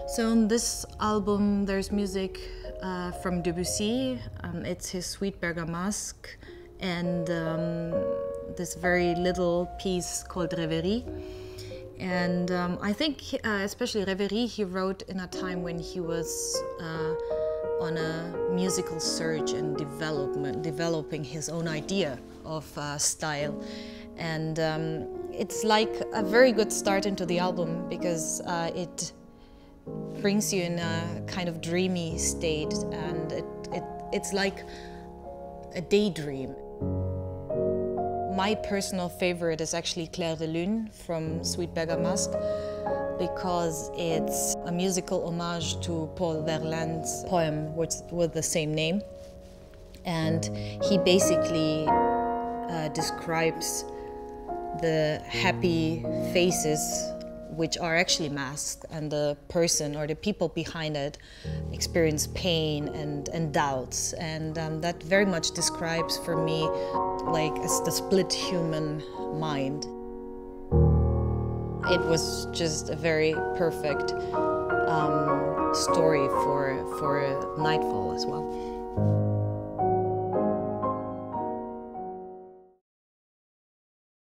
So on this album there's music from Debussy, it's his Sweet Bergamasque, and this very little piece called Rêverie. And I think especially Rêverie he wrote in a time when he was on a musical search and developing his own idea of style. And it's like a very good start into the album because it brings you in a kind of dreamy state, and it's like a daydream. My personal favorite is actually Clair de Lune from Sweet Bergamasque, because it's a musical homage to Paul Verlaine's poem with the same name. And he basically describes the happy faces which are actually masked, and the person or the people behind it experience pain and doubts. And that very much describes for me like the split human mind. It was just a very perfect story for Nightfall as well.